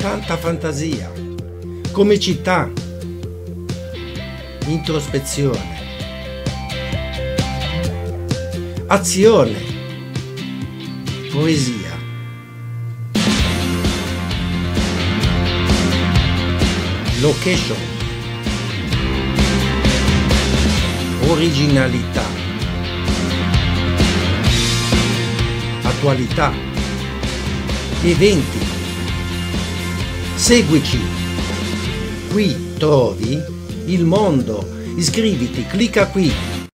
tanta fantasia, comicità, introspezione, azione, poesia. Location, originalità, attualità, eventi. Seguici, qui trovi il mondo, iscriviti, clicca qui.